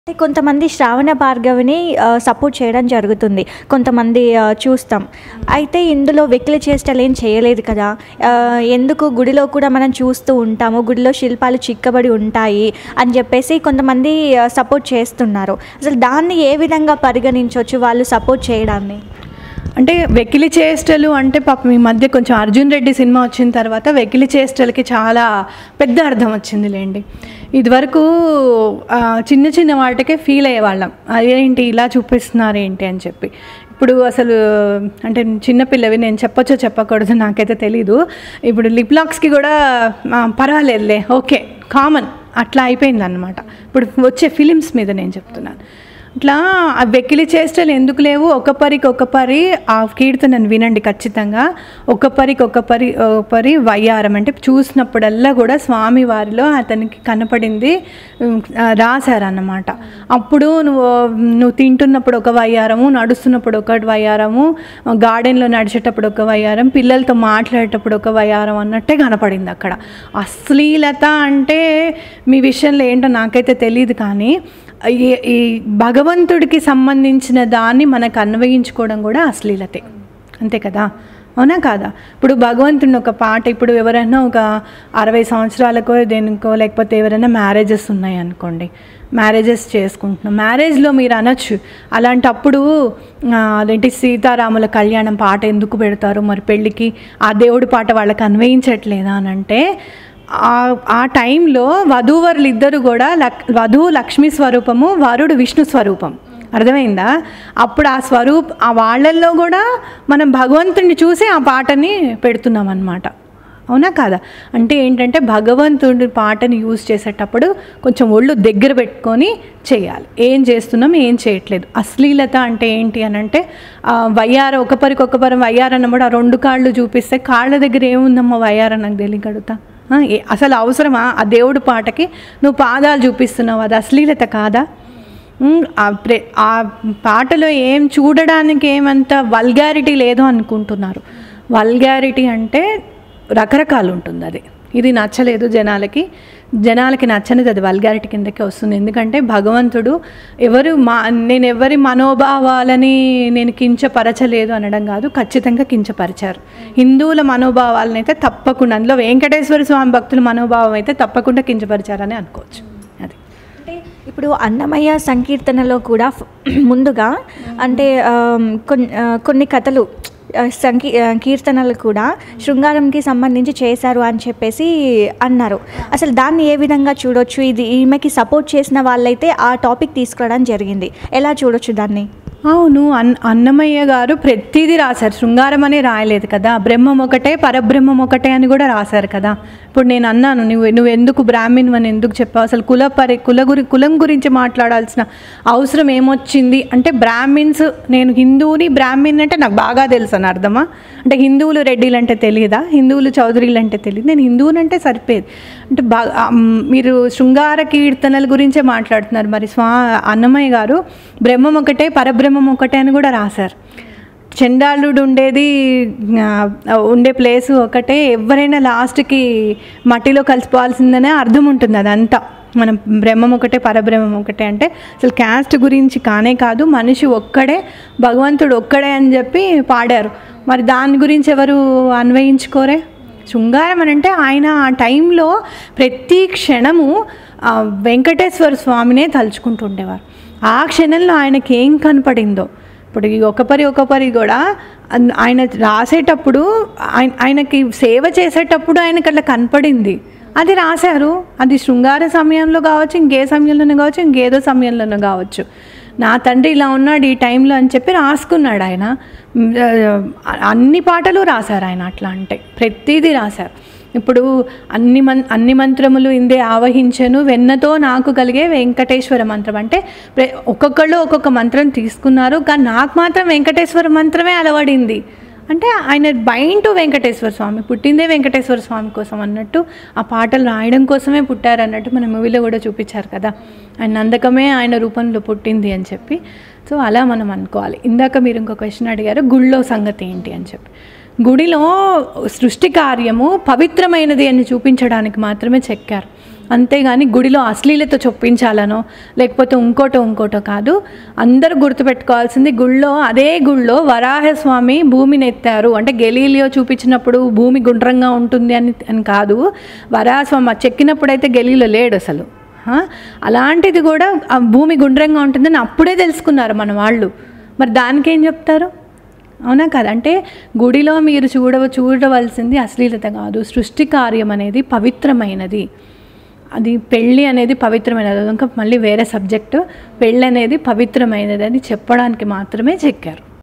కొంతమంది శ్రావణ భార్గవిని సపోర్ట్ చేయడం జరుగుతుంది. కొంతమంది చూస్తాం. అయితే ఇందులో వెకిలి చేష్టలు ఏం చేయలేదు కదా! ఎందుకు గుడిలో కూడా మనం చూస్తూ ఉంటాము. గుడిలో శిల్పాలు చిక్కబడి ఉంటాయి అని చెప్పేసి కొంతమంది సపోర్ట్ చేస్తున్నారు. అసలు దాన్ని ఏ విధంగా పరిగణించొచ్చు వాళ్ళు సపోర్ట్ చేయడాన్ని? అంటే వెకిలి చేష్టలు అంటే పాపం ఈ మధ్య కొంచెం అర్జున్ రెడ్డి సినిమా వచ్చిన తర్వాత వెకిలి చేష్టలకి చాలా పెద్ద అర్థం వచ్చిందిలేండి. ఇదివరకు చిన్న చిన్న వాటికే ఫీల్ అయ్యేవాళ్ళం, అదేంటి ఇలా చూపిస్తున్నారు ఏంటి అని చెప్పి. ఇప్పుడు అసలు అంటే చిన్నపిల్లవి, నేను చెప్పొచ్చో చెప్పకూడదు నాకైతే తెలీదు. ఇప్పుడు లిప్ లాక్స్కి కూడా పర్వాలేదులే, ఓకే, కామన్ అట్లా అయిపోయింది అన్నమాట. ఇప్పుడు వచ్చే ఫిలిమ్స్ మీద నేను చెప్తున్నాను. ఇట్లా వెకిలి చేష్టలు ఎందుకు లేవు? ఒకపరి ఆ కీర్తనను వినండి ఖచ్చితంగా. ఒకపరి వయ్యారం అంటే చూసినప్పుడల్లా కూడా స్వామి వారిలో అతనికి కనపడింది రాశారన్నమాట. అప్పుడు నువ్వు తింటున్నప్పుడు ఒక వయ్యారము, నడుస్తున్నప్పుడు ఒక వయ్యారము, గార్డెన్లో నడిచేటప్పుడు ఒక వయ్యారం, పిల్లలతో మాట్లాడేటప్పుడు ఒక వయ్యారం అన్నట్టే కనపడింది అక్కడ. అశ్లీలత అంటే మీ విషయంలో ఏంటో నాకైతే తెలియదు, కానీ ఈ భగవంతుడికి సంబంధించిన దాన్ని మనకు అన్వయించుకోవడం కూడా అశ్లీలతే, అంతే కదా, అవునా కాదా? ఇప్పుడు భగవంతుడిని ఒక పాట, ఇప్పుడు ఎవరైనా ఒక 60 సంవత్సరాలకో దేనికో, లేకపోతే ఎవరైనా మ్యారేజెస్ ఉన్నాయి అనుకోండి, మ్యారేజెస్ చేసుకుంటున్నాం, మ్యారేజ్లో మీరు అనొచ్చు అలాంటప్పుడు అదేంటి సీతారాముల కళ్యాణం పాట ఎందుకు పెడతారు మరి పెళ్ళికి, ఆ దేవుడి పాట వాళ్ళకి అన్వయించట్లేదా అని అంటే, ఆ టైంలో వధూవరులు ఇద్దరు కూడా వధువు లక్ష్మీ స్వరూపము, వరుడు విష్ణు స్వరూపం, అర్థమైందా? అప్పుడు ఆ వాళ్ళల్లో కూడా మనం భగవంతుడిని చూసి ఆ పాటని పెడుతున్నాం అన్నమాట, అవునా కాదా? అంటే ఏంటంటే భగవంతుడి పాటని యూజ్ చేసేటప్పుడు కొంచెం ఒళ్ళు దగ్గర పెట్టుకొని చేయాలి. ఏం చేస్తున్నాం, ఏం చేయట్లేదు. అశ్లీలత అంటే ఏంటి అని అంటే ఒకపరి వయ్యార అన్నప్పుడు ఆ 2 కాళ్ళు చూపిస్తే కాళ్ళ దగ్గర ఏముందమ్మా వయ్యార నాకు తెలియగలుగుతా? అసలు అవసరమా? ఆ దేవుడి పాటకి నువ్వు పాదాలు చూపిస్తున్నావు, అది అశ్లీలత కాదా? ఆ పాటలో ఏం చూడడానికి ఏమంత వల్గారిటీ లేదు అనుకుంటున్నారు. వల్గారిటీ అంటే రకరకాలు ఉంటుంది. అది ఇది నచ్చలేదు జనాలకి నచ్చనిది, అది వల్గారిటీ కిందకే వస్తుంది. ఎందుకంటే భగవంతుడు నేను ఎవరి మనోభావాలని నేను కించపరచలేదు అనడం కాదు, ఖచ్చితంగా కించపరిచారు. హిందువుల మనోభావాలను అయితే తప్పకుండా, అందులో వెంకటేశ్వర స్వామి భక్తుల మనోభావం అయితే తప్పకుండా కించపరిచారని అనుకోవచ్చు. అది అంటే ఇప్పుడు అన్నమయ్య సంకీర్తనలో కూడా ముందుగా అంటే కొన్ని కథలు కీర్తనలు కూడా శృంగారంకి సంబంధించి చేశారు అని చెప్పేసి అన్నారు. అసలు దాన్ని ఏ విధంగా చూడొచ్చు? ఇది ఈమెకి సపోర్ట్ చేసిన వాళ్ళైతే ఆ టాపిక్ తీసుకోవడం జరిగింది, ఎలా చూడొచ్చు దాన్ని? అవును, అన్నమయ్య గారు ప్రతిదీ రాశారు, శృంగారం అని రాయలేదు కదా. బ్రహ్మం ఒకటే పరబ్రహ్మం ఒకటే అని కూడా రాశారు కదా. ఇప్పుడు నేను అన్నాను, నువ్వు ఎందుకు బ్రాహ్మణ్ అని ఎందుకు చెప్పావు? అసలు కులం గురించి మాట్లాడాల్సిన అవసరం ఏమొచ్చింది అంటే, బ్రాహ్మిన్స్, నేను హిందువుని, బ్రాహ్మణ్ అంటే నాకు బాగా తెలుసు అని అర్థమా? అంటే హిందువులు రెడ్డిలు అంటే తెలియదా? హిందువులు చౌదరీలు అంటే తెలియదు? నేను హిందువునంటే సరిపోయేది. అంటే మీరు శృంగార కీర్తనల గురించే మాట్లాడుతున్నారు. మరి అన్నమయ్య గారు బ్రహ్మం ఒకటే పరబ్రహ్మం ఒకటే అని కూడా రాశారు. చండాలుడు ఉండే ప్లేసు ఒకటే, ఎవరైనా లాస్ట్కి మట్టిలో కలిసిపోవాల్సిందనే అర్థం ఉంటుంది. అదంతా మనం బ్రహ్మం ఒకటే పరబ్రహ్మం ఒకటే అంటే అసలు క్యాస్ట్ గురించి కానే కాదు, మనిషి ఒక్కడే, భగవంతుడు ఒక్కడే అని చెప్పి పాడారు. మరి దాని గురించి ఎవరు అన్వయించుకోరే? శృంగారం అని అంటే ఆయన ఆ టైంలో ప్రతి క్షణము వెంకటేశ్వర స్వామినే తలుచుకుంటుండేవారు. ఆ క్షణంలో ఆయనకి ఏం కనపడిందో, ఇప్పుడు ఈ ఒకపరి కూడా ఆయన రాసేటప్పుడు ఆయనకి సేవ చేసేటప్పుడు ఆయనకి అట్లా కనపడింది, అది రాశారు. అది శృంగార సమయంలో కావచ్చు, ఇంకే సమయంలోనే కావచ్చు, ఇంకేదో సమయంలోనే కావచ్చు. నా తండ్రి ఇలా ఉన్నాడు ఈ టైంలో అని చెప్పి రాసుకున్నాడు ఆయన. అన్ని పాటలు రాశారు ఆయన, అట్లా అంటే ప్రతిదీ రాశారు. ఇప్పుడు అన్ని మంత్రములు ఇందే ఆవహించను వెన్నతో నాకు కలిగే వెంకటేశ్వర మంత్రం అంటే ఒక్కొక్కళ్ళు ఒక్కొక్క మంత్రం తీసుకున్నారు, కానీ నాకు మాత్రం వెంకటేశ్వర మంత్రమే అలవడింది. అంటే ఆయన బైండ్ టు వెంకటేశ్వర స్వామి, పుట్టిందే వెంకటేశ్వర స్వామి కోసం అన్నట్టు, ఆ పాటలు రాయడం కోసమే పుట్టారు అన్నట్టు మన మూవీలో కూడా చూపించారు కదా. ఆయన నందకమే ఆయన రూపంలో పుట్టింది అని చెప్పి. సో అలా మనం అనుకోవాలి. ఇందాక మీరు ఇంకో క్వశ్చన్ అడిగారు, గుళ్ళో సంగతి ఏంటి అని చెప్పి. గుడిలో సృష్టి కార్యము పవిత్రమైనది అని చూపించడానికి మాత్రమే చెక్కారు. అంతేగాని గుడిలో అశ్లీలత చొప్పించాలనో లేకపోతే ఇంకోటో కాదు. అందరూ గుర్తుపెట్టుకోవాల్సింది, అదే గుళ్ళో వరాహస్వామి భూమిని ఎత్తారు అంటే గెలీలియో చూపించినప్పుడు భూమి గుండ్రంగా ఉంటుంది అని కాదు. వరాహస్వామి చెక్కినప్పుడు అయితే గెలీలో లేడు అసలు. అలాంటిది కూడా ఆ భూమి గుండ్రంగా ఉంటుందని అప్పుడే తెలుసుకున్నారు మన వాళ్ళు. మరి దానికేం చెప్తారు? అవునా కదా? అంటే గుడిలో మీరు చూడవలసింది అశ్లీలత కాదు, సృష్టి కార్యం అనేది పవిత్రమైనది. అది పెళ్ళి అనేది పవిత్రమైనది, ఇంకా మళ్ళీ వేరే సబ్జెక్టు. పెళ్ళి అనేది పవిత్రమైనది అని చెప్పడానికి మాత్రమే చెక్కారు.